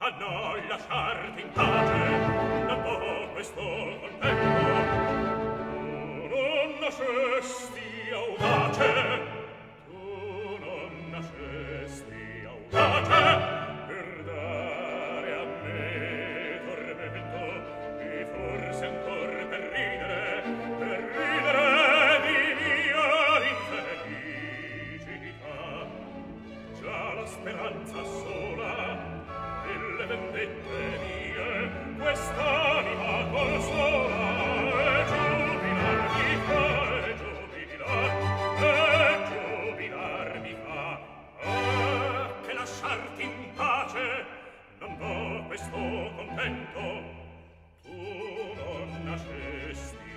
non lasciarti in pace, non do questo contento. Tu non nascesti audace, tu non nascesti audace, per dare a me tormento, e forse ancor per ridere di mia infelicità. Già la speranza sola delle vendette mie quest'anima consola, e giubilar mi fa, giubilar mi fa. Ah, che lasciarti in pace non do questo contento. Tu non nascesti